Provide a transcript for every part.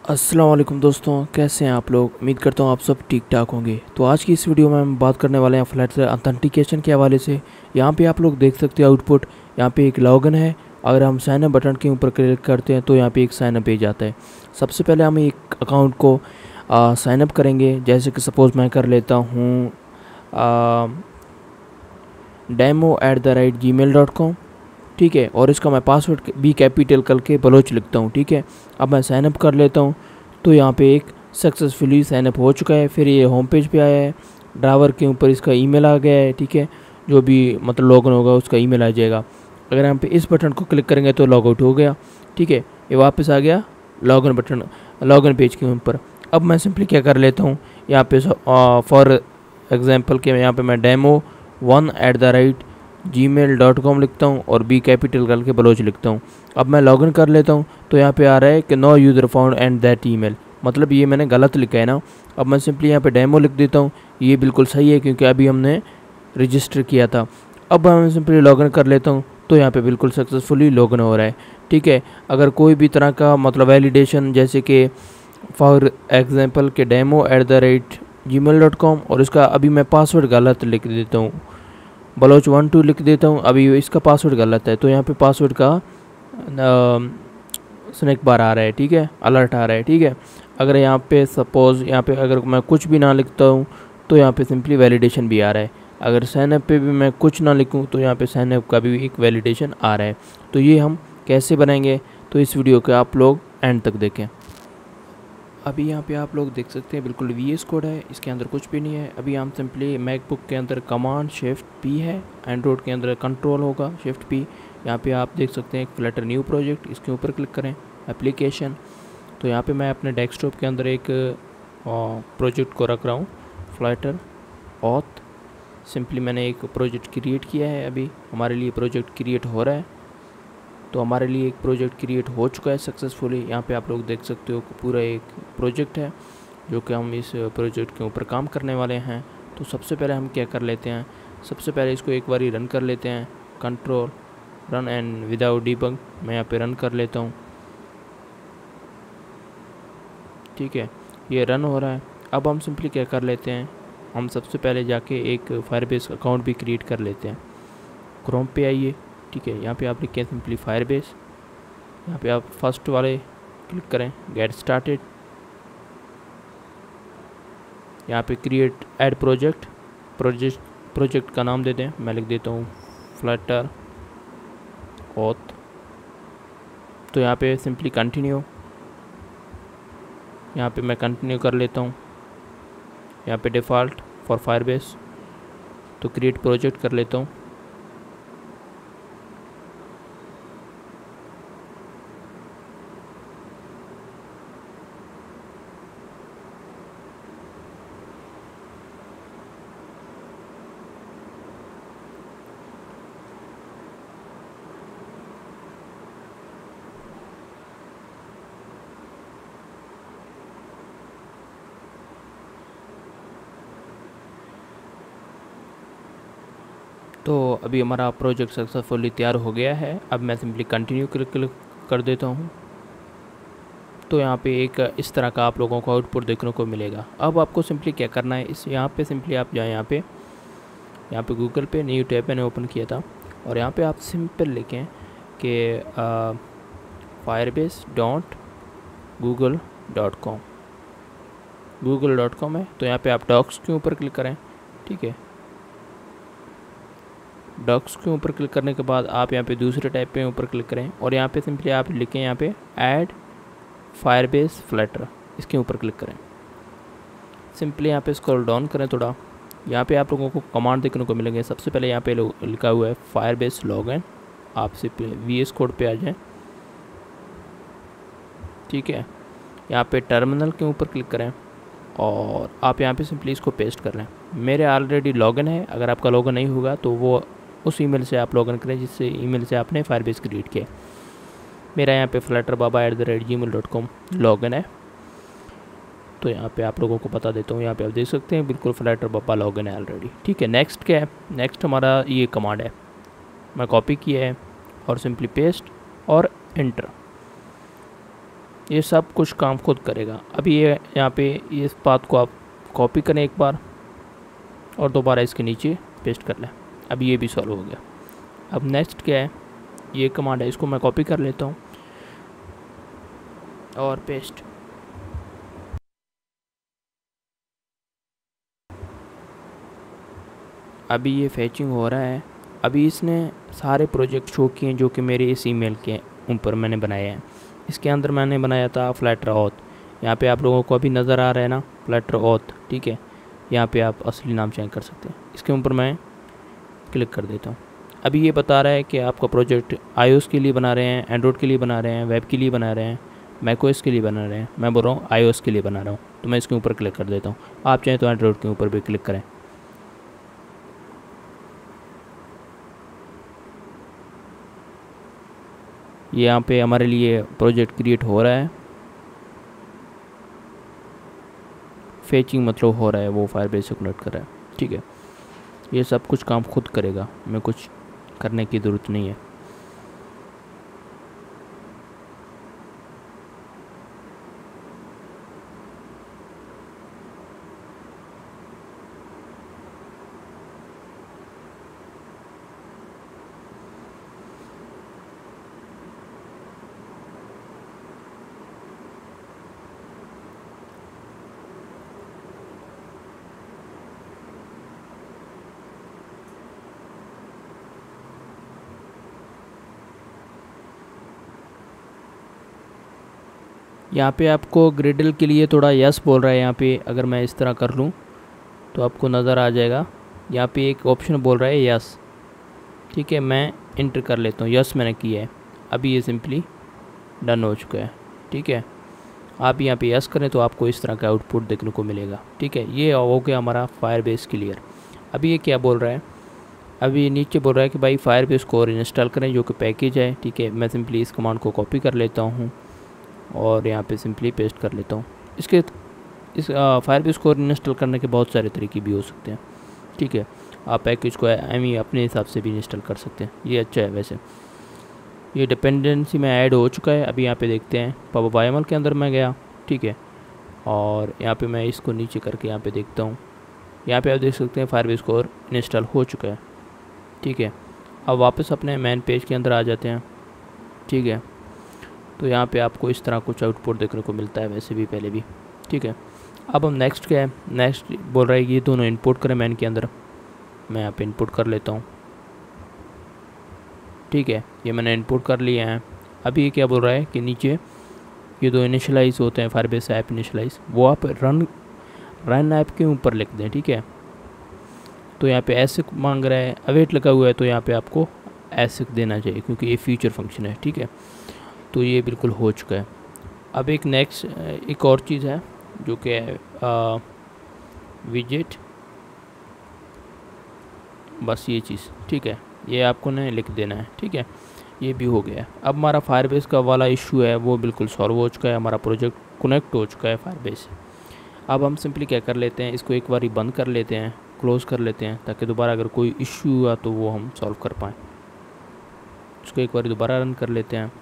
अस्सलाम वालेकुम दोस्तों, कैसे हैं आप लोग। उम्मीद करता हूँ आप सब ठीक ठाक होंगे। तो आज की इस वीडियो में हम बात करने वाले हैं फ्लैटर ऑथेंटिकेशन के हवाले से। यहाँ पे आप लोग देख सकते हो आउटपुट, यहाँ पे एक लॉगिन है। अगर हम साइन अप बटन के ऊपर क्लिक करते हैं तो यहाँ पे एक साइन अप पेज आता है। सबसे पहले हम एक अकाउंट को साइन अप करेंगे। जैसे कि सपोज़ मैं कर लेता हूँ demo@gmail.com, ठीक है। और इसका मैं पासवर्ड भी कैपिटल करके बलोच लिखता हूँ, ठीक है। अब मैं साइनअप कर लेता हूँ। तो यहाँ पे एक सक्सेसफुली साइनअप हो चुका है। फिर ये होम पेज पे आया है, ड्राइवर के ऊपर इसका ईमेल आ गया है, ठीक है। जो भी मतलब लॉगिन होगा उसका ईमेल आ जाएगा। अगर हम पे इस बटन को क्लिक करेंगे तो लॉग आउट हो गया, ठीक है। ये वापस आ गया लॉगिन बटन, लॉगिन पेज के ऊपर। अब मैं सिंपली क्या कर लेता हूँ, यहाँ पे फॉर एग्जाम्पल के यहाँ पे मैं demo1@gmail.com लिखता हूँ और बी कैपिटल करके बलोच लिखता हूँ। अब मैं लॉगिन कर लेता हूँ तो यहाँ पे आ रहा है कि no user found and that email, मतलब ये मैंने गलत लिखा है ना। अब मैं सिंपली यहाँ पे डेमो लिख देता हूँ। ये बिल्कुल सही है क्योंकि अभी हमने रजिस्टर किया था। अब मैं सिंपली लॉगिन कर लेता हूँ तो यहाँ पे बिल्कुल सक्सेसफुली लॉगिन हो रहा है, ठीक है। अगर कोई भी तरह का मतलब वैलिडेशन, जैसे कि फॉर एग्जांपल के demo@gmail.com और इसका अभी मैं पासवर्ड गलत लिख देता हूँ, बलोच 12 लिख देता हूँ। अभी इसका पासवर्ड गलत है तो यहाँ पे पासवर्ड का स्नैक बार आ रहा है, ठीक है, अलर्ट आ रहा है, ठीक है। अगर यहाँ पे सपोज़ यहाँ पे अगर मैं कुछ भी ना लिखता हूँ तो यहाँ पे सिंपली वैलिडेशन भी आ रहा है। अगर साइनअप पे भी मैं कुछ ना लिखूँ तो यहाँ पे साइनअप का भी एक वैलिडेशन आ रहा है। तो ये हम कैसे बनाएंगे, तो इस वीडियो के आप लोग एंड तक देखें। अभी यहाँ पे आप लोग देख सकते हैं बिल्कुल VS कोड है, इसके अंदर कुछ भी नहीं है। अभी हम सिंपली मैकबुक के अंदर कमांड शिफ्ट P है, एंड्रॉयड के अंदर कंट्रोल होगा शिफ्ट P। यहाँ पे आप देख सकते हैं एक फ्लटर न्यू प्रोजेक्ट, इसके ऊपर क्लिक करें, एप्लीकेशन। तो यहाँ पे मैं अपने डेस्कटॉप के अंदर एक प्रोजेक्ट को रख रहा हूँ, फ्लटर ऑथ। सिंपली मैंने एक प्रोजेक्ट क्रिएट किया है। अभी हमारे लिए प्रोजेक्ट क्रिएट हो रहा है, तो हमारे लिए एक प्रोजेक्ट क्रिएट हो चुका है सक्सेसफुली। यहाँ पे आप लोग देख सकते हो कि पूरा एक प्रोजेक्ट है जो कि हम इस प्रोजेक्ट के ऊपर काम करने वाले हैं। तो सबसे पहले हम क्या कर लेते हैं, सबसे पहले इसको एक बार रन कर लेते हैं। Control run and without debug, मैं यहाँ पे रन कर लेता हूँ, ठीक है। ये रन हो रहा है। अब हम सिंपली क्या कर लेते हैं, हम सबसे पहले जाके एक फायरबेस अकाउंट भी क्रिएट कर लेते हैं। क्रोम पे आइए, ठीक है। यहाँ पे आप लिखें सिंपली फायरबेस। यहाँ पे आप फर्स्ट वाले क्लिक करें, गेट स्टार्टेड। यहाँ पे क्रिएट ऐड प्रोजेक्ट का नाम दे दें। मैं लिख देता हूँ फ्लटर ऑथ। तो यहाँ पे सिंपली कंटिन्यू, यहाँ पे मैं कंटिन्यू कर लेता हूँ। यहाँ पे डिफ़ॉल्ट फॉर फायरबेस, तो क्रिएट प्रोजेक्ट कर लेता हूँ। तो अभी हमारा प्रोजेक्ट सक्सेसफुली तैयार हो गया है। अब मैं सिंपली कंटिन्यू क्लिक कर देता हूँ। तो यहाँ पे एक इस तरह का आप लोगों को आउटपुट देखने को मिलेगा। अब आपको सिंपली क्या करना है, इस यहाँ पे सिंपली आप जाएँ, यहाँ पे गूगल पे न्यू टैब मैंने ओपन किया था और यहाँ पे आप सिंपल लिखें कि firebase.google.com है। तो यहाँ पे आप डॉक्स के ऊपर क्लिक करें, ठीक है। डॉक्स के ऊपर क्लिक करने के बाद आप यहाँ पे दूसरे टैब पे ऊपर क्लिक करें और यहाँ पे सिंपली आप लिखें यहाँ पे ऐड फायरबेस फ्लटर, इसके ऊपर क्लिक करें। सिंपली यहाँ पे स्क्रॉल डाउन करें थोड़ा, यहाँ पे आप लोगों को कमांड देखने को मिलेंगे। सबसे पहले यहाँ पे लिखा हुआ है फायरबेस लॉगिन, आप सिंपली VS कोड पे आ जाएं, ठीक है। यहाँ पे टर्मिनल के ऊपर क्लिक करें और आप यहाँ पे सिंपली इसको पेस्ट कर लें। मेरे ऑलरेडी लॉगिन है, अगर आपका लॉगिन नहीं होगा तो वो उस ईमेल से आप लॉगिन करें जिससे ईमेल से आपने फायरबेस क्रिएट किया। मेरा यहाँ पे flutterbaba@gmail.com लॉगिन है। तो यहाँ पे आप लोगों को बता देता हूँ, यहाँ पे आप देख सकते हैं बिल्कुल flutterbaba लॉगिन है ऑलरेडी, ठीक है। नेक्स्ट क्या है, नेक्स्ट हमारा ये कमांड है, मैं कॉपी किया है और सिंपली पेस्ट और एंटर। ये सब कुछ काम खुद करेगा। अभी ये यहाँ पे इस बात को आप कॉपी करें एक बार और दोबारा इसके नीचे पेस्ट कर लें। अब ये भी सॉल्व हो गया। अब नेक्स्ट क्या है, ये कमांड है, इसको मैं कॉपी कर लेता हूँ और पेस्ट। अभी ये फैचिंग हो रहा है। अभी इसने सारे प्रोजेक्ट शो किए जो कि मेरे इस ईमेल के ऊपर मैंने बनाए हैं। इसके अंदर मैंने बनाया था फ्लैटर ऑथ। यहाँ पे आप लोगों को अभी नज़र आ रहा है ना फ्लैटर ऑथ, ठीक है। यहाँ पे आप असली नाम चेंज कर सकते हैं। इसके ऊपर मैं क्लिक कर देता हूँ। अभी ये बता रहा है कि आपका प्रोजेक्ट iOS के लिए बना रहे हैं, एंड्रॉयड के लिए बना रहे हैं, वेब के लिए बना रहे हैं, मैकओएस के लिए बना रहे हैं। मैं बोल रहा हूँ iOS के लिए बना रहा हूँ, तो मैं इसके ऊपर क्लिक कर देता हूँ। आप चाहें तो एंड्रॉयड के ऊपर भी क्लिक करें। ये यहाँ पे हमारे लिए प्रोजेक्ट क्रिएट हो रहा है। फेचिंग मतलब हो रहा है, वो फायरबेस से कनेक्ट कर रहा है, ठीक है। ये सब कुछ काम खुद करेगा, मैं कुछ करने की ज़रूरत नहीं है। यहाँ पे आपको ग्रिडल के लिए थोड़ा यस बोल रहा है। यहाँ पे अगर मैं इस तरह कर लूँ तो आपको नज़र आ जाएगा। यहाँ पे एक ऑप्शन बोल रहा है यस, ठीक है। मैं इंटर कर लेता हूँ, यस मैंने किया है। अभी ये सिंपली डन हो चुका है, ठीक है। आप यहाँ पे यस करें तो आपको इस तरह का आउटपुट देखने को मिलेगा, ठीक है। ये हो गया हमारा फायरबेस क्लियर। अभी ये क्या बोल रहा है, अभी नीचे बोल रहा है कि भाई फायरबेस को और इंस्टॉल करें, जो कि पैकेज है, ठीक है। मैं सिंपली इस कमांड को कॉपी कर लेता हूँ और यहाँ पे सिंपली पेस्ट कर लेता हूँ। इस फायरबेस को इंस्टॉल करने के बहुत सारे तरीके भी हो सकते हैं, ठीक है। आप पैकेज को अपने हिसाब से भी इंस्टॉल कर सकते हैं। ये अच्छा है वैसे। ये डिपेंडेंसी में ऐड हो चुका है। अभी यहाँ पे देखते हैं pub के अंदर मैं गया, ठीक है। और यहाँ पे मैं इसको नीचे करके यहाँ पे देखता हूँ। यहाँ पे आप देख सकते हैं फायरबेस को इंस्टॉल हो चुका है, ठीक है। अब वापस अपने मेन पेज के अंदर आ जाते हैं, ठीक है। तो यहाँ पे आपको इस तरह कुछ आउटपुट देखने को मिलता है, वैसे भी पहले भी, ठीक है। अब हम नेक्स्ट क्या है, नेक्स्ट बोल रहा है कि ये दोनों इनपुट करें मैन के अंदर। मैं यहाँ पे इनपुट कर लेता हूँ, ठीक है। ये मैंने इनपुट कर लिया है। अभी ये क्या बोल रहा है कि नीचे ये दो इनिशियलाइज़ होते हैं, फायरबेस ऐप इनिशियलाइज़, वो आप रन ऐप के ऊपर लिख दें, ठीक है। तो यहाँ पे ऐसे मांग रहा है, अवेट लगा हुआ है, तो यहाँ पे आपको ऐसे देना चाहिए क्योंकि ये फीचर फंक्शन है, ठीक है। तो ये बिल्कुल हो चुका है। अब एक और चीज़ है जो कि है विजेट, बस ये चीज़, ठीक है। ये आपको ने लिख देना है, ठीक है। ये भी हो गया। अब हमारा फायरबेस का वाला इशू है वो बिल्कुल सॉल्व हो चुका है। हमारा प्रोजेक्ट कनेक्ट हो चुका है फायरबेस से। अब हम सिंपली क्या कर लेते हैं, इसको एक बार बंद कर लेते हैं, क्लोज़ कर लेते हैं, ताकि दोबारा अगर कोई इशू हुआ तो वो हम सॉल्व कर पाएँ। इसको एक बार दोबारा रन कर लेते हैं।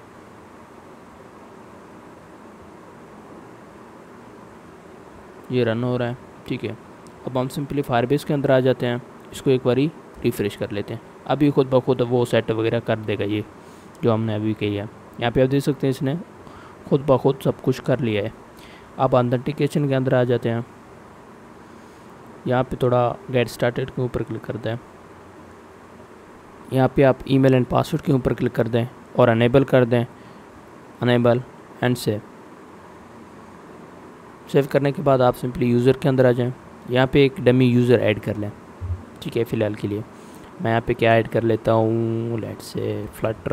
ये रन हो रहा है, ठीक है। अब हम सिंपली फायरबेस के अंदर आ जाते हैं, इसको एक बारी रिफ़्रेश कर लेते हैं। अभी खुद ब खुद वो सेट वगैरह कर देगा, ये जो हमने अभी किया है। यहाँ पे आप देख सकते हैं इसने खुद ब खुद सब कुछ कर लिया है। अब ऑथेंटिकेशन के अंदर आ जाते हैं। यहाँ पे थोड़ा गेट स्टार्टेड के ऊपर क्लिक कर दें। यहाँ पे आप ईमेल एंड पासवर्ड के ऊपर क्लिक कर दें और अनेबल कर दें, अनेबल एंड सेव करने के बाद आप सिंपली यूज़र के अंदर आ जाएं। यहाँ पे एक डमी यूज़र ऐड कर लें, ठीक है। फ़िलहाल के लिए मैं यहाँ पे क्या ऐड कर लेता हूँ, लेट्स से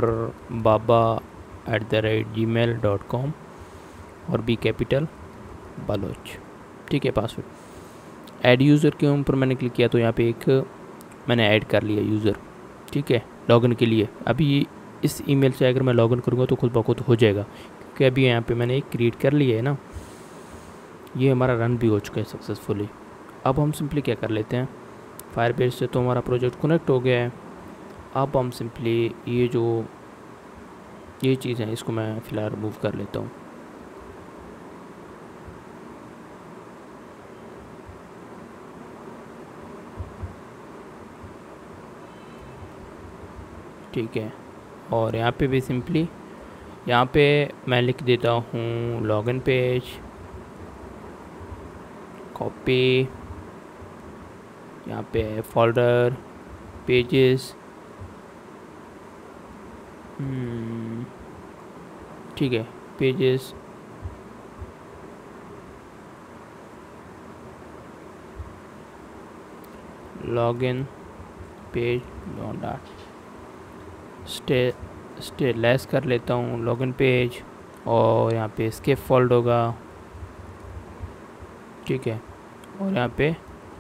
flutterbaba@gmail.com और बी कैपिटल बलोच, ठीक है। पासवर्ड ऐड यूज़र के ऊपर मैंने क्लिक किया तो यहाँ पे एक मैंने ऐड कर लिया यूज़र, ठीक है, लॉगिन के लिए। अभी इस ईमेल से अगर मैं लॉगिन करूँगा तो खुद ब खुद हो जाएगा, क्योंकि अभी यहाँ पे मैंने एक क्रिएट कर लिया है ना। ये हमारा रन भी हो चुका है सक्सेसफुली। अब हम सिंपली क्या कर लेते हैं, फायरबेस से तो हमारा प्रोजेक्ट कनेक्ट हो गया है। अब हम सिंपली ये चीज़ है इसको मैं फ़िलहाल रिमूव कर लेता हूँ। ठीक है। और यहाँ पे भी सिंपली यहाँ पे मैं लिख देता हूँ लॉगिन पेज, कॉपी, यहाँ पे फोल्डर, पेजेस, ठीक है, pages, login page dot stateless कर लेता हूँ लॉगिन पेज, और यहाँ पे स्किप फोल्ड होगा, ठीक है, और यहाँ पे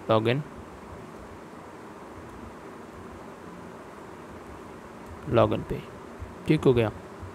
लॉगिन पेज, ठीक हो गया।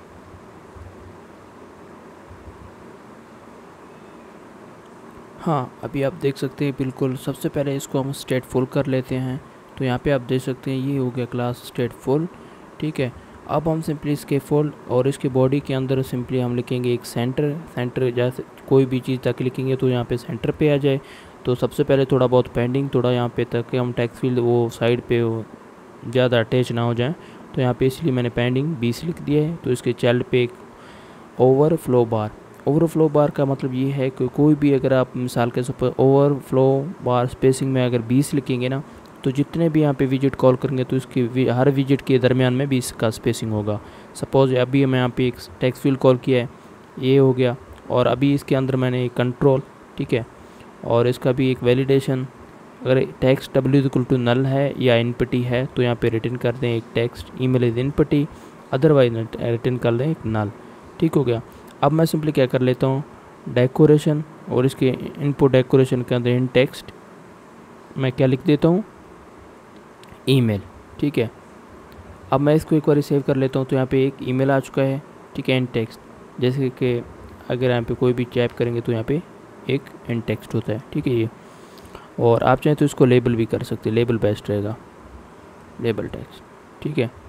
हाँ, अभी आप देख सकते हैं बिल्कुल सबसे पहले इसको हम स्टेट फुल कर लेते हैं। तो यहाँ पे आप देख सकते हैं ये हो गया क्लास स्टेट फुल, ठीक है। अब हम सिंपली इसके फुल और इसके बॉडी के अंदर सिंपली हम लिखेंगे एक सेंटर जैसे कोई भी चीज़ तक लिखेंगे तो यहाँ पे सेंटर पे आ जाए। तो सबसे पहले थोड़ा बहुत पेंडिंग थोड़ा यहाँ पे तक हम टेक्स्ट फील्ड वो साइड पे ज़्यादा अटैच ना हो जाए, तो यहाँ पे इसलिए मैंने पेंडिंग 20 लिख दिया है। तो इसके चाइल्ड पे एक ओवरफ्लो बार का मतलब ये है कि कोई भी अगर आप मिसाल के ऊपर ओवरफ्लो बार स्पेसिंग में अगर 20 लिखेंगे ना, तो जितने भी यहाँ पे विजिट कॉल करेंगे तो इसकी हर विजिट के दरमियान में 20 का स्पेसिंग होगा। सपोज़ अभी मैं यहाँ पे एक टेक्स्ट फील्ड कॉल किया है, ये हो गया, और अभी इसके अंदर मैंने एक कंट्रोल, ठीक है, और इसका भी एक वैलिडेशन, अगर टेक्स्ट w=null है या इनपुटी है तो यहाँ पे रिटर्न कर दें एक text email is input, otherwise return कर दें एक नल, ठीक हो गया। अब मैं सिंपली क्या कर लेता हूँ डेकोरेशन, और इसके इनपुट डेकोरेशन के अंदर इन टेक्स्ट मैं क्या लिख देता हूँ ईमेल, ठीक है। अब मैं इसको एक बार सेव कर लेता हूँ, तो यहाँ पे एक ईमेल आ चुका है, ठीक है, इन टेक्स्ट। जैसे कि अगर यहाँ पे कोई भी टाइप करेंगे तो यहाँ पे एक इन टेक्स्ट होता है, ठीक है ये। और आप चाहें तो इसको लेबल भी कर सकते हैं, लेबल बेस्ट रहेगा, लेबल टेक्स्ट, ठीक है।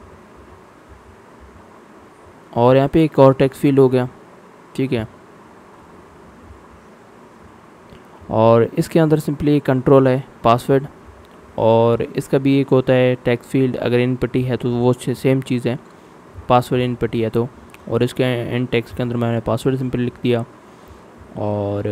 और यहाँ पे एक और टेक्स्ट फील्ड हो गया, ठीक है, और इसके अंदर सिंपली कंट्रोल है पासवर्ड, और इसका भी एक होता है टेक्स्ट फील्ड, अगर इनपुटी है तो वो सेम चीज़ है, पासवर्ड इनपुटी है तो, और इसके एंड टेक्स्ट के अंदर मैंने पासवर्ड सिंपली लिख दिया। और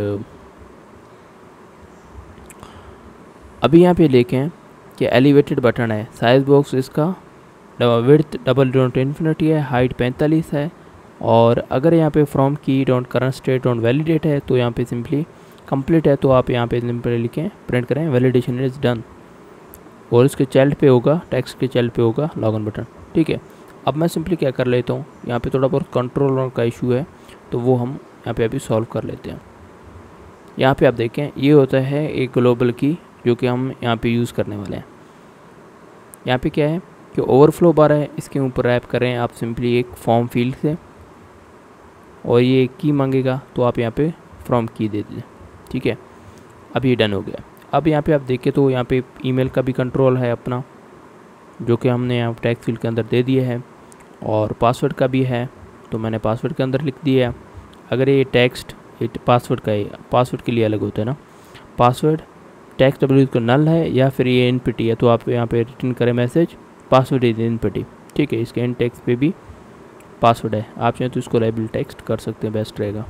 अभी यहाँ पे देखें कि एलिवेटेड बटन है, साइज बॉक्स इसका विड्थ $.infinity है, हाइट 45 है, और अगर यहाँ पे form key dot current state dot validate है तो यहाँ पे सिंपली कंप्लीट है, तो आप यहाँ पे सिंपली लिखें प्रिंट करें वैलिडेशन इज डन, और इसके चाइल्ड पे होगा, टेक्स्ट के चाइल्ड पे होगा लॉगिन बटन, ठीक है। अब मैं सिंपली क्या कर लेता हूँ, यहाँ पे थोड़ा बहुत कंट्रोल का इशू है तो वो हम यहाँ पे अभी सॉल्व कर लेते हैं। यहाँ पे आप देखें ये होता है एक ग्लोबल की जो कि हम यहाँ पे यूज़ करने वाले हैं। यहाँ पे क्या है कि ओवरफ्लो बार है, इसके ऊपर रैप करें आप सिंपली एक फॉर्म फील्ड से, और ये की मांगेगा तो आप यहाँ पे फ्रॉम की दे दीजिए, ठीक है। अब ये डन हो गया। अब यहाँ पे आप देखें तो यहाँ पे ईमेल का भी कंट्रोल है अपना, जो कि हमने यहाँ टेक्स्ट फील्ड के अंदर दे दिया है, और पासवर्ड का भी है तो मैंने पासवर्ड के अंदर लिख दिया है। अगर ये टेक्स्ट पासवर्ड का है, पासवर्ड के लिए अलग होता है ना, पासवर्ड टेक्स्ट w को नल है या फिर ये इनपुटी है तो आप यहाँ पे रिटर्न करें मैसेज पासवर्ड इज इनपुटी, ठीक है। इसके इन टेक्स्ट पे भी पासवर्ड है, आप चाहें तो इसको लेबल टेक्स्ट कर सकते हैं, बेस्ट रहेगा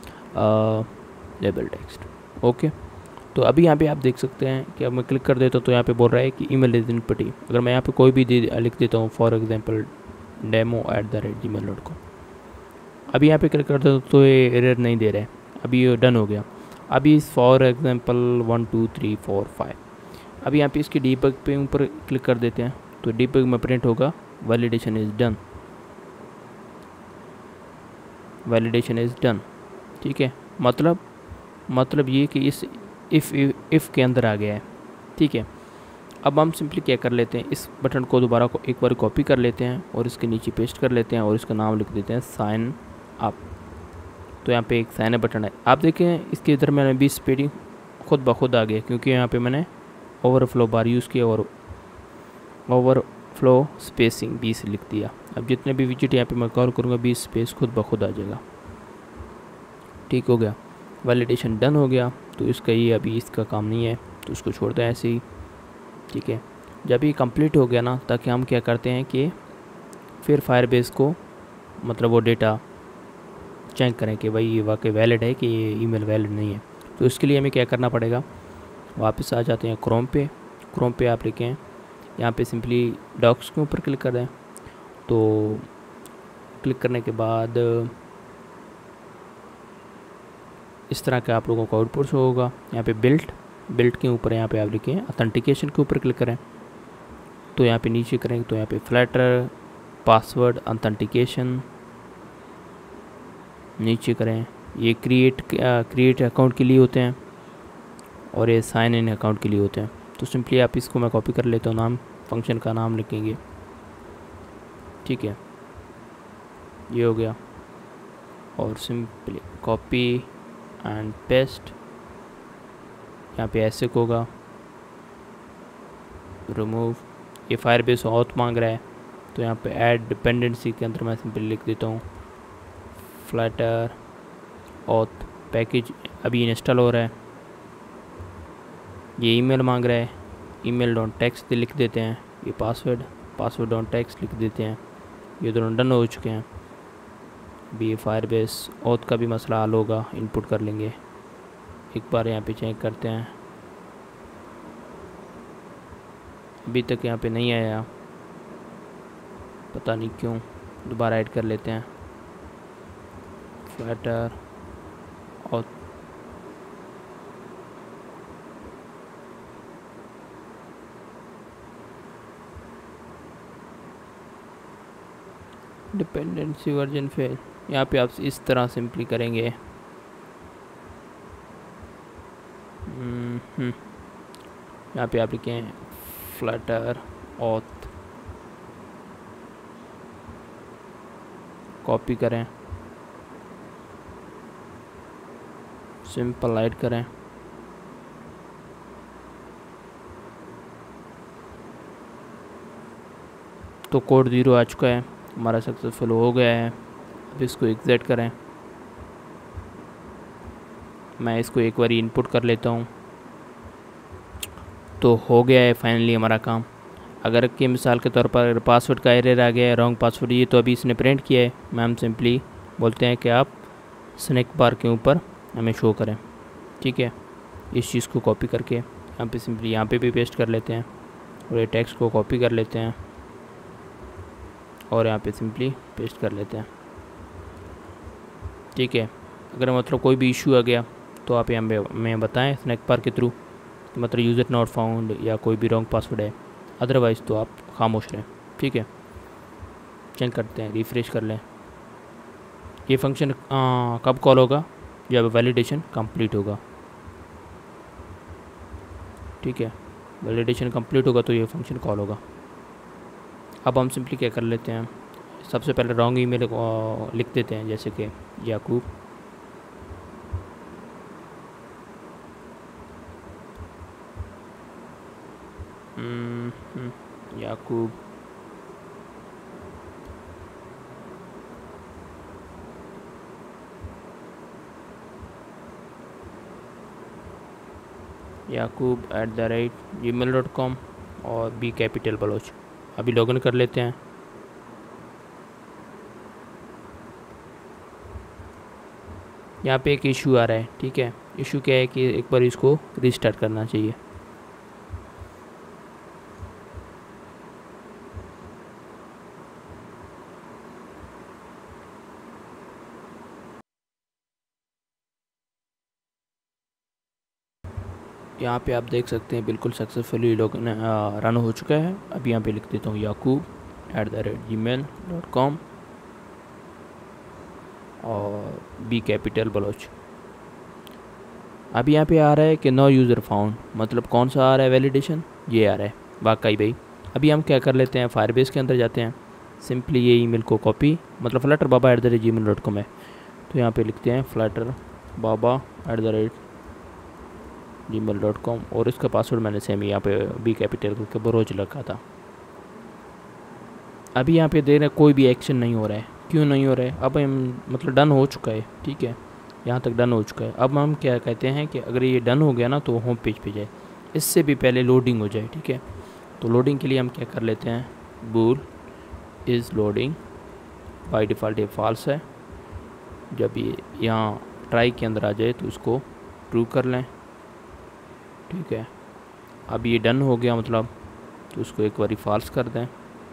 लेबल टेक्स्ट, ओके। तो अभी यहाँ पे आप देख सकते हैं कि अब मैं क्लिक कर देता हूँ तो यहाँ पे बोल रहा है कि ईमेल इज इनपुटी। अगर मैं यहाँ पे कोई भी लिख देता हूँ फॉर एग्जांपल demo@gmail.com, अभी यहाँ पे क्लिक कर देता हूँ तो ये एरर नहीं दे रहा है, अभी ये डन हो गया। अभी फॉर एग्जांपल 1 2 3 4 5, अभी यहाँ पे इसकी डीबग पे ऊपर क्लिक कर देते हैं तो डीबग में प्रिंट होगा validation is done, validation is done, ठीक है। मतलब ये कि इस इफ़ के अंदर आ गया है, ठीक है। अब हम सिंपली क्या कर लेते हैं, इस बटन को दोबारा को एक बार कॉपी कर लेते हैं और इसके नीचे पेस्ट कर लेते हैं और इसका नाम लिख देते हैं साइन अप। तो यहाँ पे एक साइन अप बटन है, आप देखें इसके इधर मैंने 20 स्पेडिंग खुद ब खुद आ गया क्योंकि यहाँ पे मैंने ओवरफ्लो बार यूज़ किया और ओवरफ्लो स्पेसिंग 20 लिख दिया। अब जितने भी विजिट यहाँ पे मैं कॉल करूँगा 20 स्पेस खुद ब खुद आ जाएगा, ठीक हो गया। वैलिडेशन डन हो गया, तो इसका ये अभी इसका काम नहीं है तो इसको छोड़ दें ऐसे ही, ठीक है। जब ये कंप्लीट हो गया ना, ताकि हम क्या करते हैं कि फिर फायरबेस को मतलब वो डेटा चेक करें कि भाई ये वाकई वैलिड है कि ये ईमेल वैलिड नहीं है। तो इसके लिए हमें क्या करना पड़ेगा, वापस आ जाते हैं क्रोम पे आप लिखें यहाँ पे सिंपली डॉक्स के ऊपर क्लिक करें। तो क्लिक करने के बाद इस तरह का आप लोगों को आउटपुट शो होगा। यहाँ पे बिल्ट के ऊपर यहाँ पे आप लिखें ऑथेंटिकेशन के ऊपर क्लिक करें। तो यहाँ पे नीचे करें तो यहाँ पे फ्लैटर पासवर्ड ऑथेंटिकेशन नीचे करें। ये क्रिएट अकाउंट के लिए होते हैं और ये साइन इन अकाउंट के लिए होते हैं। तो सिंपली आप इसको मैं कॉपी कर लेता हूँ, नाम फंक्शन का नाम लिखेंगे, ठीक है, ये हो गया। और सिंपली कॉपी एंड पेस्ट, यहाँ पे ऐसे होगा, रिमूव। ये फायरबेस ऑथ मांग रहा है तो यहाँ पे ऐड डिपेंडेंसी के अंदर मैं सिंपली लिख देता हूँ फ्लटर ऑथ पैकेज अभी इंस्टॉल हो रहा है। ये ईमेल मांग रहा है, email डॉट टेक्स्ट लिख देते हैं। ये पासवर्ड डॉट टेक्स्ट लिख देते हैं। ये दोनों डन हो चुके हैं। अभी ये फायरबेस ऑथ का भी मसला हल होगा, इनपुट कर लेंगे। एक बार यहाँ पे चेक करते हैं, अभी तक यहाँ पे नहीं आया, पता नहीं क्यों। दोबारा ऐड कर लेते हैं Flutter auth. Dependency version fail, यहाँ पे आप इस तरह सिंपली करेंगे। यहाँ पे आप लिखें फ्लटर ऑथ, कॉपी करें, सिंपल ऐड करें, तो कोड 0 आ चुका है, हमारा सक्सेसफुल हो गया है। अब इसको एग्जिट करें, मैं इसको एक बार इनपुट कर लेता हूँ। तो हो गया है फाइनली हमारा काम। अगर कि मिसाल के तौर पर पासवर्ड का एरर आ गया है, रॉन्ग पासवर्ड, ये तो अभी इसने प्रिंट किया है, मैम सिंपली बोलते हैं कि आप स्नैक बार के ऊपर हमें शो करें, ठीक है। इस चीज़ को कॉपी करके यहाँ पे सिंपली यहाँ पे भी पेस्ट कर लेते हैं और ये टेक्स्ट को कॉपी कर लेते हैं और यहाँ पे सिंपली पेस्ट कर लेते हैं, ठीक है। अगर मतलब कोई भी इशू आ गया तो आप यहाँ पे हमें बताएं स्नैक बार के थ्रू, मतलब यूज़र नॉट फाउंड या कोई भी रॉन्ग पासवर्ड है, अदरवाइज़ तो आप खामोश रहें, ठीक है। चेक करते हैं, रिफ़्रेश कर लें। ये फंक्शन कब कॉल होगा, जब वैलिडेशन कंप्लीट होगा, ठीक है। वैलिडेशन कंप्लीट होगा तो ये फंक्शन कॉल होगा। अब हम सिंपली क्या कर लेते हैं, सबसे पहले रॉन्ग ईमेल लिख देते हैं, जैसे कि याकूब याकूब yacoub@gmail.com और बी कैपिटल बलोच। अभी लॉगिन कर लेते हैं। यहाँ पे एक इशू आ रहा है, ठीक है। इशू क्या है कि एक बार इसको रीस्टार्ट करना चाहिए। यहाँ पे आप देख सकते हैं बिल्कुल सक्सेसफुली लॉगिन रन हो चुका है। अब यहाँ पे लिख देता हूँ yacoub@gmail.com और बी कैपिटल बलोच। अब यहाँ पे आ रहा है कि नो यूज़र फाउंड, मतलब कौन सा आ रहा है वैलिडेशन, ये आ रहा है वाकई भाई। अभी हम क्या कर लेते हैं, फायरबेस के अंदर जाते हैं, सिंपली ये ईमेल को कॉपी, मतलब flutterbaba@gmail.com है, तो यहाँ पे लिखते हैं flutterbaba@gmail.com और इसका पासवर्ड मैंने सेम यहाँ पे बी कैपिटल करके बरोज रखा था। अभी यहाँ पे दे रहे कोई भी एक्शन नहीं हो रहा है, क्यों नहीं हो रहा है, अब हम मतलब डन हो चुका है, ठीक है, यहाँ तक डन हो चुका है। अब हम क्या कहते हैं कि अगर ये डन हो गया ना तो होम पेज पे जाए, इससे भी पहले लोडिंग हो जाए, ठीक है। तो लोडिंग के लिए हम क्या कर लेते हैं, bool is loading, by default ये फॉल्स है। जब ये यहाँ ट्राई के अंदर आ जाए तो उसको ट्रू कर लें, ठीक है। अब ये डन हो गया मतलब, तो उसको एक बारी फॉल्स कर दें,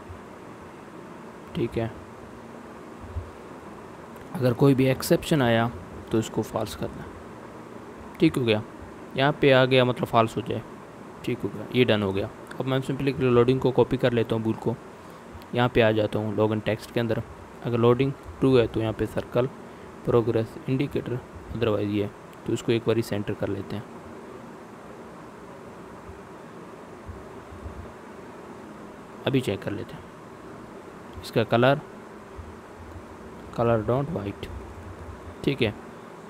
ठीक है। अगर कोई भी एक्सेप्शन आया तो इसको फॉल्स कर दें, ठीक हो गया। यहाँ पे आ गया मतलब फॉल्स हो जाए, ठीक हो गया, ये डन हो गया। अब मैं सिंपली लोडिंग को कॉपी कर लेता हूँ बूल को, यहाँ पे आ जाता हूँ लॉगिन टेक्स्ट के अंदर। अगर लोडिंग ट्रू है तो यहाँ पे सर्कल प्रोग्रेस इंडिकेटर, अदरवाइज ये, तो इसको एक बारी सेंटर कर लेते हैं। अभी चेक कर लेते हैं इसका कलर डॉट वाइट, ठीक है।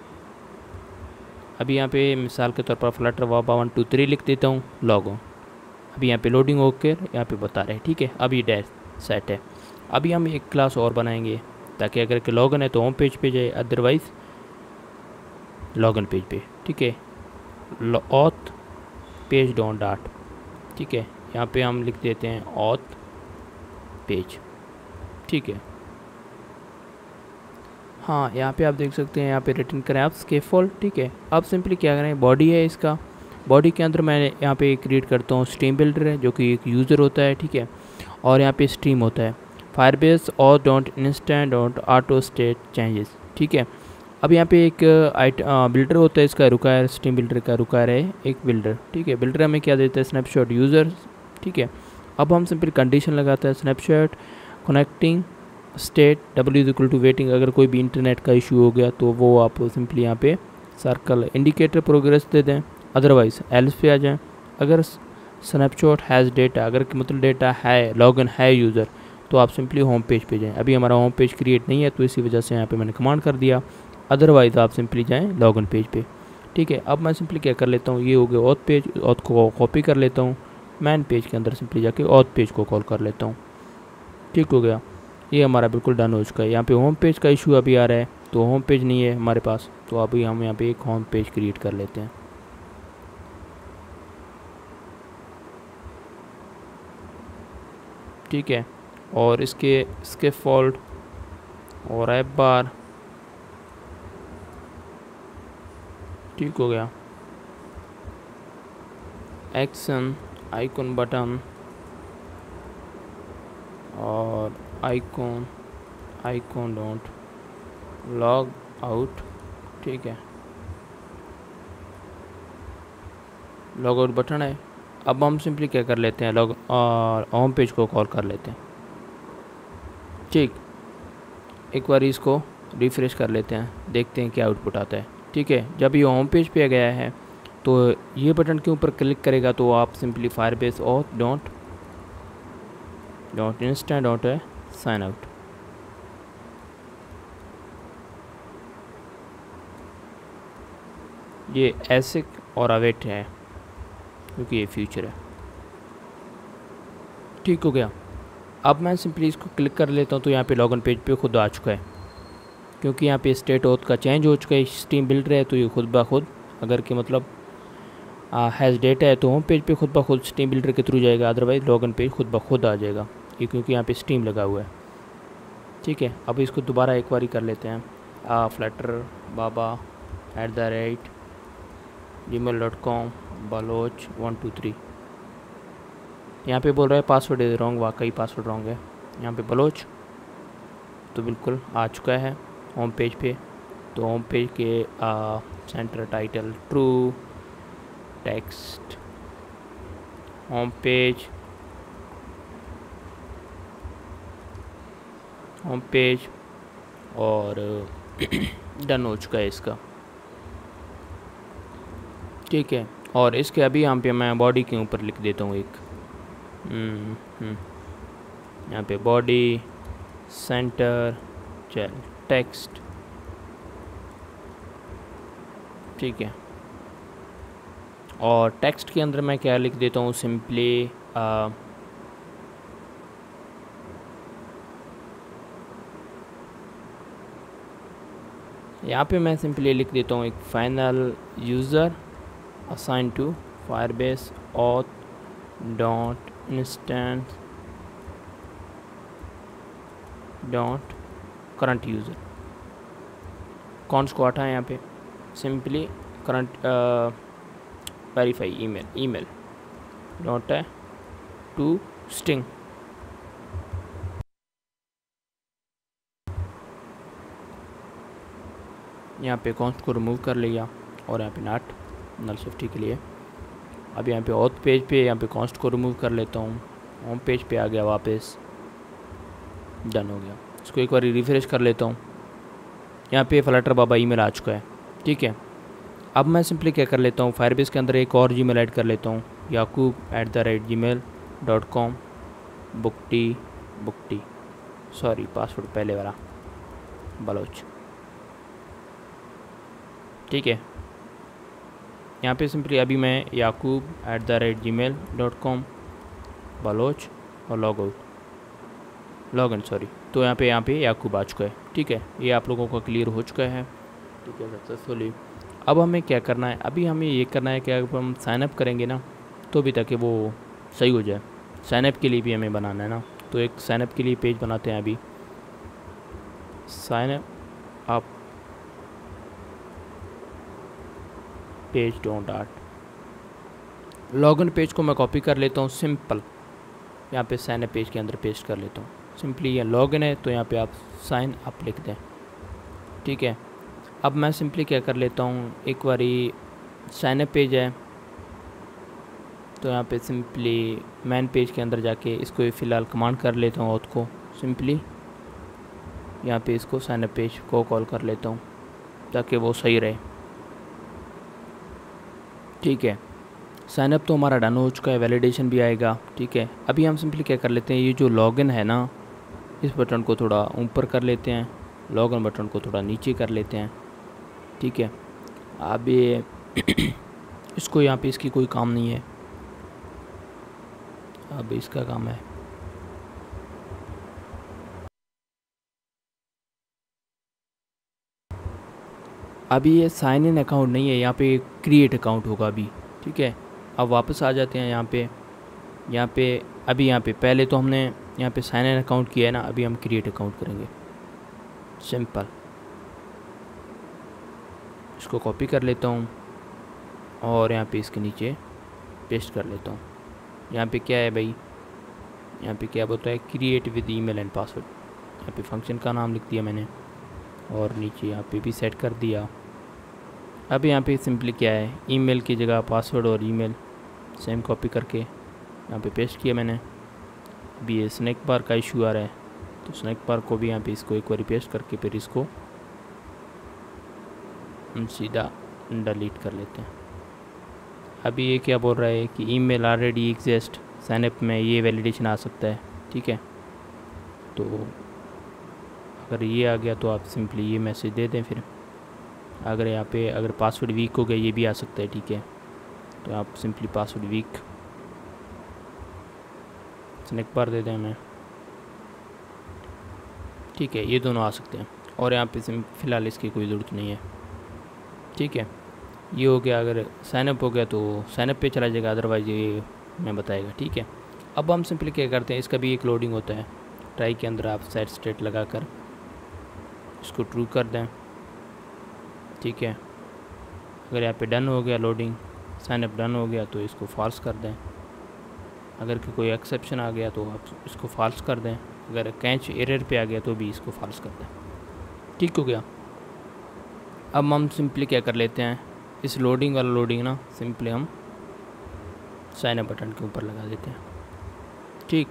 अभी यहाँ पे मिसाल के तौर पर फ्लटर वाबा 1 2 3 लिख देता हूँ, लॉग ऑन। अभी यहाँ पे लोडिंग होकर यहाँ पे बता रहे हैं, ठीक है। अभी डैश सेट है। अभी हम एक क्लास और बनाएंगे ताकि अगर के लॉगिन है तो होम पेज पे जाए, अदरवाइज लॉगिन पेज पे, ठीक है। ऑथ पेज डॉट डाट, ठीक है। यहाँ पे हम लिख देते हैं ऑथ पेज, ठीक है। हाँ, यहाँ पे आप देख सकते हैं, यहाँ पे रिटर्न करें आप स्केफोल्ड, ठीक है। अब सिंपली क्या करें, बॉडी है इसका, बॉडी के अंदर मैं यहाँ पे क्रिएट करता हूँ स्ट्रीम बिल्डर है जो कि एक यूज़र होता है, ठीक है। और यहाँ पे स्ट्रीम होता है फायरबेस और dot instance dot auth state changes, ठीक है। अब यहाँ पे एक बिल्डर होता है, इसका रुकायर, स्ट्रीम बिल्डर का रुकायर है एक बिल्डर, ठीक है। बिल्डर हमें क्या देता है, स्नैपशॉट यूज़र, ठीक है। अब हम सिंपल कंडीशन लगाते हैं snapshot connecting state W is equal to waiting. अगर कोई भी इंटरनेट का इशू हो गया तो वो आप सिंपली यहाँ पे सर्कल इंडिकेटर प्रोग्रेस दे दें, अदरवाइज एल्स पे आ जाएं। अगर स्नैपशॉट हैज़ डेटा, अगर मतलब डेटा है, लॉगिन है यूज़र, तो आप सिंपली होम पेज पे जाएं। अभी हमारा होम पेज क्रिएट नहीं है तो इसी वजह से यहाँ पे मैंने कमांड कर दिया, अदरवाइज़ आप सिंपली जाएँ लॉगिन पेज पे, ठीक है। अब मैं सिंपली क्या कर लेता हूँ, ये हो गया ऑथ पेज, ऑथ को कॉपी कर लेता हूँ, मैन पेज के अंदर सिंपली जाके ऑथ पेज को कॉल कर लेता हूँ, ठीक हो गया। ये हमारा बिल्कुल डन हो चुका है। यहाँ पे होम पेज का इशू अभी आ रहा है तो होम पेज नहीं है हमारे पास, तो अभी हम यहाँ पे एक होम पेज क्रिएट कर लेते हैं, ठीक है। और इसके फॉल्ट और ऐप बार, ठीक हो गया। एक्शन आइकॉन बटन और आइकॉन डोंट लॉग आउट, ठीक है। लॉग आउट बटन है। अब हम सिंपली क्या कर लेते हैं, लॉग और होम पेज को कॉल कर लेते हैं, ठीक। एक बार इसको रिफ्रेश कर लेते हैं, देखते हैं क्या आउटपुट आता है, ठीक है। जब ये होम पेज पे गया है तो ये बटन के ऊपर क्लिक करेगा तो आप simply Firebase auth dot instance dot sign out, ये एसिक और अवेट है क्योंकि ये फ्यूचर है, ठीक हो गया। अब मैं सिंपली इसको क्लिक कर लेता हूँ तो यहाँ पे लॉगिन पेज पे खुद आ चुका है, क्योंकि यहाँ पे स्टेट ऑथ का चेंज हो चुका है, स्ट्रीम बिल्डर है तो ये खुद ब खुद, अगर कि मतलब हैज़ डेटा है तो होम पेज पे खुद ब खुद स्ट्रीम बिल्डर के थ्रू जाएगा, अदरवाइज लॉगिन पेज खुद ब खुद आ जाएगा, ये क्योंकि यहाँ पे स्ट्रीम लगा हुआ है, ठीक है। अब इसको दोबारा एक बारी कर लेते हैं, फ्लटर बाबा @gmail.com बलोच 1 2 3। यहाँ पे बोल रहा है पासवर्ड इज रॉन्ग, वाकई पासवर्ड रॉन्ग है। यहाँ पे बलोच तो बिल्कुल आ चुका है होम पेज पे। तो होम पेज के center title true, text home page और डन हो चुका है इसका, ठीक है। और इसके अभी यहाँ पे मैं बॉडी के ऊपर लिख देता हूँ एक, यहाँ पे बॉडी सेंटर चल टेक्स्ट, ठीक है। और टेक्स्ट के अंदर मैं क्या लिख देता हूँ, सिंपली यहाँ पे मैं सिंपली लिख देता हूँ एक final user assign to Firebase auth dot instance dot current user, const को हटाएं यहाँ पे, simply current verify email dot है टू स्टिंग। यहाँ पे कॉन्स्ट को रिमूव कर लिया और यहाँ पे नॉट नल सेफ्टी के लिए। अब यहाँ पे ऑथ पेज पे यहाँ पे कॉन्स्ट को रिमूव कर लेता हूँ, होम पेज पे आ गया वापस, डन हो गया। इसको एक बार रिफ्रेश कर लेता हूँ, यहाँ पे फ्लटर बाबा ईमेल आ चुका है, ठीक है। अब मैं सिंपली क्या कर लेता हूँ, फायरबेस के अंदर एक और जीमेल ऐड कर लेता हूँ, yakub@gmail.com, बुकटी सॉरी पासवर्ड पहले वाला बलोच, ठीक है। यहाँ पे सिंपली अभी मैं yakub@gmail.com बलोच और लॉगिन सॉरी, तो यहाँ पे याकूब आ चुका है, ठीक है। ये आप लोगों का क्लियर हो चुका है, ठीक है, सक्सेसफुली। अब हमें क्या करना है, अभी हमें ये करना है कि अगर हम साइनअप करेंगे ना तो भी ताकि वो सही हो जाए, साइनअप के लिए भी हमें बनाना है ना। तो एक साइनअप के लिए पेज बनाते हैं, अभी साइनअप आप page dot dart, login page को मैं कॉपी कर लेता हूँ, सिंपल यहाँ पे साइनअप पेज के अंदर पेस्ट कर लेता हूँ। सिंपली ये लॉगिन है तो यहाँ पे आप साइन अप लिख दें, ठीक है। अब मैं सिंपली क्या कर लेता हूँ, एक बारी साइनअप पेज है तो यहाँ पे सिंपली मेन पेज के अंदर जाके इसको फ़िलहाल कमांड कर लेता हूँ, ऑथ को सिंपली यहाँ पे इसको साइनअप पेज को कॉल कर लेता हूँ ताकि वो सही रहे, ठीक है। साइनअप तो हमारा डन हो चुका है, वैलिडेशन भी आएगा, ठीक है। अभी हम सिंपली क्या कर लेते हैं, ये जो लॉगिन है ना, इस बटन को थोड़ा ऊपर कर लेते हैं, लॉगिन बटन को थोड़ा नीचे कर लेते हैं, ठीक है। अब ये इसको यहाँ पे इसकी कोई काम नहीं है, अब इसका काम है अभी ये साइन इन अकाउंट नहीं है, यहाँ पे क्रिएट अकाउंट होगा अभी, ठीक है। अब वापस आ जाते हैं यहाँ पे अभी यहाँ पे पहले तो हमने यहाँ पे साइन इन अकाउंट किया है ना, अभी हम क्रिएट अकाउंट करेंगे, सिंपल। इसको कॉपी कर लेता हूँ और यहाँ पे इसके नीचे पेस्ट कर लेता हूँ। यहाँ पे क्या है भाई, यहाँ पे क्या बोलता है, create with email and password, यहाँ पे फंक्शन का नाम लिख दिया मैंने और नीचे यहाँ पे भी सेट कर दिया। अब यहाँ पे सिंपली क्या है, ईमेल की जगह पासवर्ड और ईमेल सेम कॉपी करके यहाँ पे पेस्ट किया मैंने। अभी ये स्नैक बार का इशू आ रहा है तो स्नैक बार को भी यहाँ पे इसको एक बार पेस्ट करके फिर इसको हम सीधा डिलीट कर लेते हैं। अभी ये क्या बोल रहा है कि ईमेल ऑलरेडी एग्जिस्ट, साइनअप में ये वैलिडेशन आ सकता है, ठीक है। तो अगर ये आ गया तो आप सिंपली ये मैसेज दे दें, फिर अगर यहाँ पे अगर पासवर्ड वीक हो गया ये भी आ सकता है, ठीक है। तो आप simply password weak snack bar दे दें हमें, ठीक है। ये दोनों आ सकते हैं और यहाँ पे फ़िलहाल इसकी कोई ज़रूरत नहीं है, ठीक है। ये हो गया, अगर साइनअप हो गया तो साइनअप पे चला जाएगा, अदरवाइज़ ये मैं बताएगा, ठीक है। अब हम सिंपली क्या करते हैं, इसका भी एक लोडिंग होता है, ट्राई के अंदर आप सेट स्टेट लगा कर इसको ट्रू कर दें, ठीक है। अगर यहाँ पे डन हो गया लोडिंग, साइनअप डन हो गया तो इसको फॉल्स कर दें। अगर कोई एक्सेप्शन आ गया तो आप इसको फॉल्स कर दें, अगर कैच एरर पे आ गया तो भी इसको फॉल्स कर दें, ठीक हो गया। अब हम सिंपली क्या कर लेते हैं, इस लोडिंग वाला लोडिंग ना सिंपली हम साइनअप बटन के ऊपर लगा देते हैं, ठीक।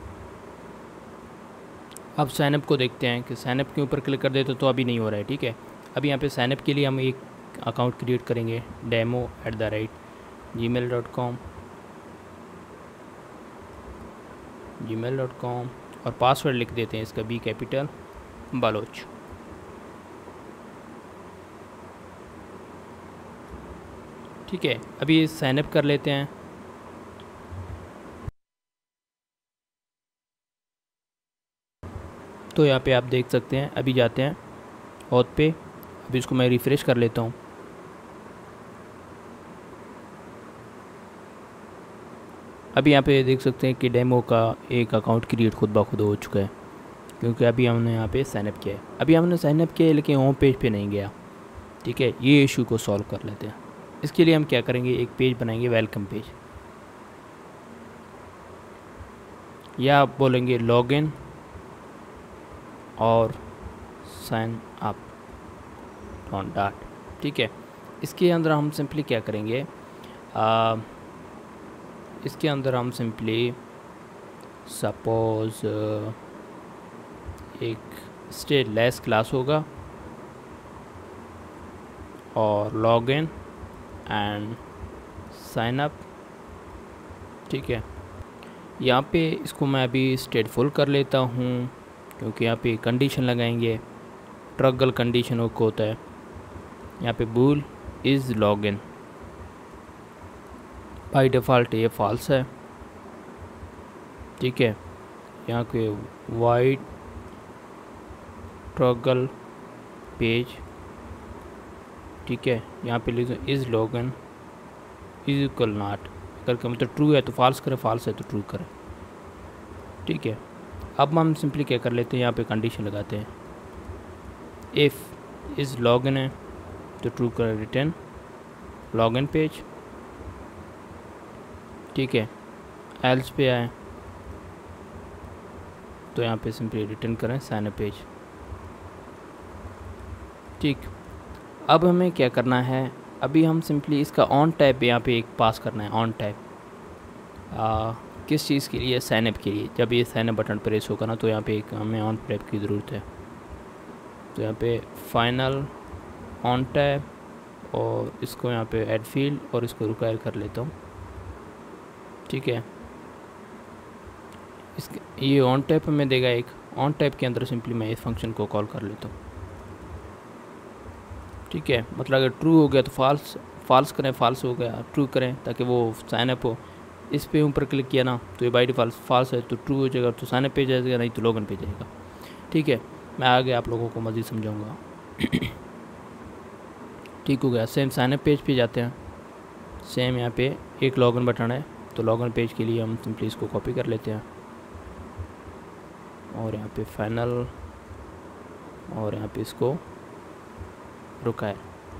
अब साइनअप को देखते हैं कि साइनअप के ऊपर क्लिक कर देते तो अभी नहीं हो रहा है, ठीक है। अभी यहाँ पे साइनअप के लिए हम एक अकाउंट क्रिएट करेंगे, demo@gmail.com और पासवर्ड लिख देते हैं इसका बी कैपिटल बलोच, ठीक है। अभी साइनअप कर लेते हैं, तो यहाँ पे आप देख सकते हैं, अभी जाते हैं ऑथ पे, अभी इसको मैं रिफ़्रेश कर लेता हूँ। अभी यहाँ पे देख सकते हैं कि डेमो का एक अकाउंट क्रिएट खुद ब खुद हो चुका है, क्योंकि अभी हमने यहाँ पे साइनअप किया है। अभी हमने साइनअप किया है लेकिन होम पेज पे नहीं गया। ठीक है, ये इशू को सॉल्व कर लेते हैं। इसके लिए हम क्या करेंगे, एक पेज बनाएंगे, वेलकम पेज, या आप बोलेंगे लॉगिन और साइन अप ऑन डॉट। ठीक है, इसके अंदर हम सिंपली क्या करेंगे, इसके अंदर हम सिंपली सपोज एक स्टेटलेस क्लास होगा और लॉगिन एंड साइन अप। ठीक है, यहाँ पे इसको मैं अभी स्टेटफुल कर लेता हूँ क्योंकि यहाँ पे कंडीशन लगाएंगे, ट्रगल कंडीशन को होता है। यहाँ पे bool is login, by default ये फॉल्स है। ठीक है, यहाँ पे वाइड ट्रगल पेज। ठीक है, यहाँ पे लिखो is login is equal not, अगर मतलब ट्रू है तो फॉल्स करें, फॉल्स है तो ट्रू करें। ठीक है, अब हम सिंपली क्या कर लेते हैं, यहाँ पे कंडीशन लगाते हैं, इफ़ इज़ लॉगिन है तो ट्रू करें, रिटर्न लॉगिन पेज। ठीक है, एल्स पे आए तो यहाँ पे सिंपली रिटर्न करें साइन अप पेज। ठीक, अब हमें क्या करना है, अभी हम सिंपली इसका ऑन टाइप यहाँ पे एक पास करना है, ऑन टाइप किस चीज़ के लिए, साइन अप के लिए। जब ये साइन अप बटन प्रेस होगा ना तो यहाँ पे एक हमें ऑन टाइप की ज़रूरत है। तो यहाँ पे फाइनल ऑन टाइप और इसको यहाँ पे ऐड फील्ड और इसको रिक्वायर कर लेता हूँ। ठीक है, इसके ये ऑन टाइप में देगा एक, ऑन टाइप के अंदर सिंपली मैं इस फंक्शन को कॉल कर लेता हूँ। ठीक है, मतलब अगर ट्रू हो गया तो फॉल्स करें, फॉल्स हो गया ट्रू करें ताकि वो साइन अप हो। इस पे ऊपर क्लिक किया ना तो ये बाय डिफ़ॉल्ट फॉल्स है तो ट्रू हो जाएगा, तो साइन अप पे जाएगा, नहीं तो लॉगिन पे जाएगा। ठीक है, मैं आगे आप लोगों को मज़ीद समझाऊंगा। ठीक हो गया, सेम साइन अप पेज पे जाते हैं। सेम यहाँ पे एक लॉगिन बटन है, तो लॉगिन पेज के लिए हम सिंपली इसको कॉपी कर लेते हैं और यहाँ पे फाइनल और यहाँ पे इसको रुका है,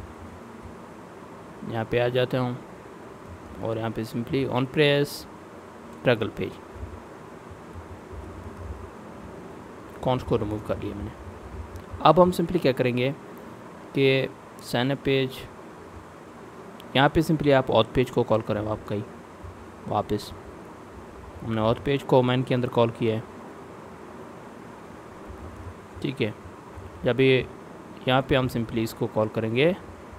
यहाँ पे आ जाता हूँ और यहाँ पे simply on press toggle page, const को रिमूव कर लिया मैंने। अब हम सिंपली क्या करेंगे कि साइन अप पेज, यहाँ पे सिंपली आप ऑथ पेज को कॉल करें आपका ही वापस। हमने ऑथ पेज को मैन के अंदर कॉल किया है। ठीक है, जब ये यहाँ पे हम सिंपली इसको कॉल करेंगे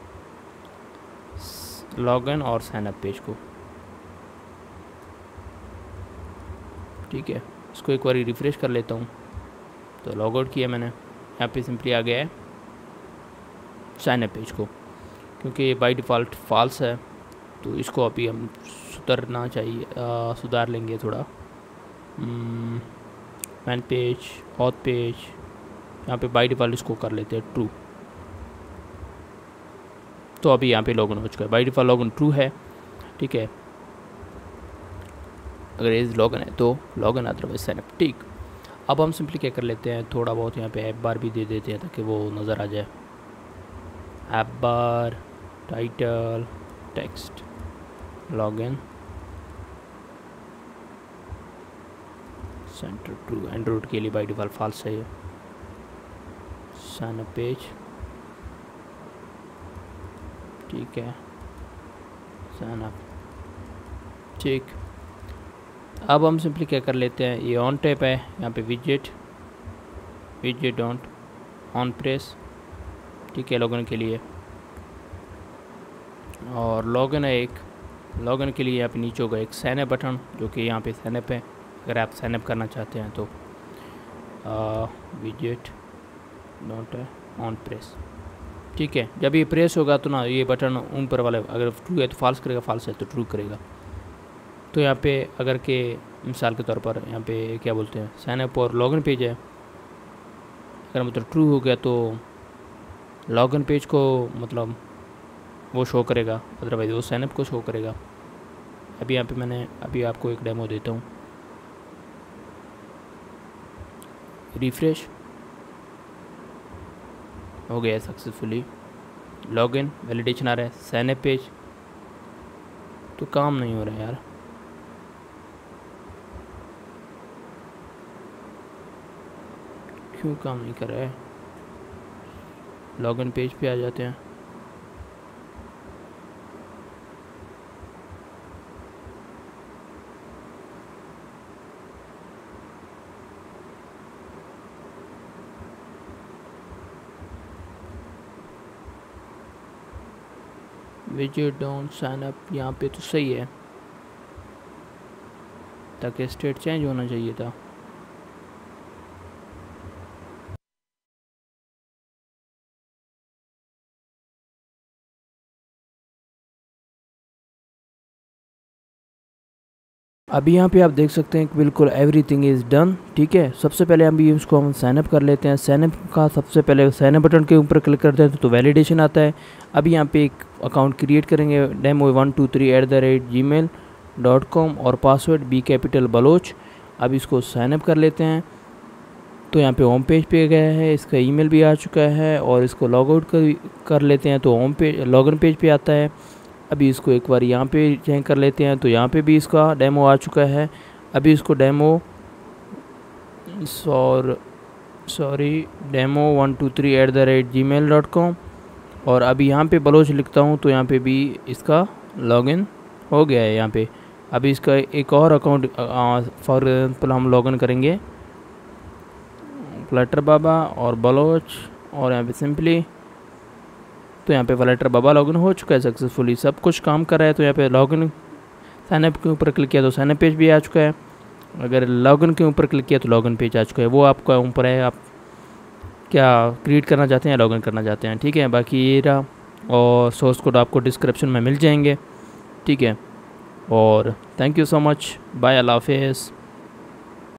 लॉगिन और साइन अप पेज को। ठीक है, इसको एक बार रिफ्रेश कर लेता हूँ, तो लॉग आउट किया मैंने, यहाँ पे सिंपली आ गया है साइन अप पेज को। क्योंकि ये बाय डिफ़ॉल्ट फॉल्स है तो इसको अभी हम सुधारना चाहिए, सुधार लेंगे थोड़ा। मैन पेज, ऑथ पेज, यहाँ पे बाय डिफ़ॉल्ट इसको कर लेते हैं ट्रू। तो अभी यहाँ पे लॉगिन हो चुका है, बाय डिफ़ॉल्ट लॉगिन ट्रू है। ठीक है, अगर इज लॉगिन है तो लॉगिन, अदरवाइज साइन अप। ठीक, अब हम सिंपली क्या कर लेते हैं, थोड़ा बहुत यहाँ पे ऐप बार भी दे देते हैं ताकि वो नज़र आ जाए। App bar, title, text, login, center true, android के लिए बाय डिफ़ॉल्ट फॉल्स है ये, साइन अप पेज। ठीक है, साइन अप। ठीक, अब हम सिंपली क्या कर लेते हैं, ये ऑन टैप है, यहाँ पे विजेट डोंट ऑन प्रेस। ठीक है, लॉगिन के लिए, और लॉगिन है एक, लॉगिन के लिए यहाँ पे नीचे होगा एक साइन अप बटन जो कि यहाँ पे साइन अप है। अगर आप साइन अप करना चाहते हैं तो विजेट डोंट ऑन प्रेस। ठीक है, जब ये प्रेस होगा तो ना ये बटन ऊपर वाले, अगर ट्रू है तो फॉल्स करेगा, फॉल्स है तो ट्रू करेगा। तो यहाँ पे अगर के मिसाल के तौर पर यहाँ पे क्या बोलते हैं, साइन अप और लॉगिन पेज है, अगर मतलब ट्रू हो गया तो लॉगिन पेज को मतलब वो शो करेगा, अदरवाइज वो साइन अप को शो करेगा। अभी यहाँ पे मैंने अभी आपको एक डेमो देता हूँ। रिफ्रेश हो गया सक्सेसफुली। लॉगिन वैलिडेशन आ रहा है। साइन अप पेज तो काम नहीं हो रहा है यार। क्यों काम नहीं कर रहा है? लॉगिन पेज पे आ जाते हैं। विजिट डोंट साइन अप यहाँ पे तो सही है, ताकि स्टेट चेंज होना चाहिए था। अभी यहाँ पे आप देख सकते हैं कि बिल्कुल एवरीथिंग इज़ डन। ठीक है, सबसे पहले अभी इसको हम साइनअप कर लेते हैं। साइनअप का सबसे पहले साइनअप बटन के ऊपर क्लिक करते हैं तो वैलिडेशन आता है। अभी यहाँ पे एक अकाउंट क्रिएट करेंगे demo123@gmail.com और पासवर्ड B बलोच। अब इसको साइनअप कर लेते हैं। तो यहाँ पे होम पेज पे गया है, इसका ईमेल भी आ चुका है और इसको लॉग आउट कर लेते हैं तो होम पेज लॉगिन पेज पे आता है। अभी इसको एक बार यहाँ पे चेक कर लेते हैं तो यहाँ पे भी इसका डेमो आ चुका है। अभी इसको demo123@gmail.com और अभी यहाँ पे बलोच लिखता हूँ तो यहाँ पे भी इसका लॉगिन हो गया है यहाँ पे। अभी इसका एक और अकाउंट फॉर एग्जाम्पल हम लॉगिन करेंगे फ्लटर बाबा और बलोच और यहाँ पे सिंपली, तो यहाँ पे फ्लटर बाबा लॉगिन हो चुका है सक्सेसफुली। सब कुछ काम कर रहा है। तो यहाँ पे लॉगिन साइनअप के ऊपर क्लिक किया तो साइनअप पेज भी आ चुका है। अगर लॉगिन के ऊपर क्लिक किया तो लॉगिन पेज आ चुका है। वो आपका ऊपर है, आप क्या क्रिएट करना चाहते हैं या लॉगिन करना चाहते हैं। ठीक है, बाकी ये रहा और सोर्स कोड आपको डिस्क्रिप्शन में मिल जाएंगे। ठीक है, और thank you so much. Bye, अल्लाह हाफिज़।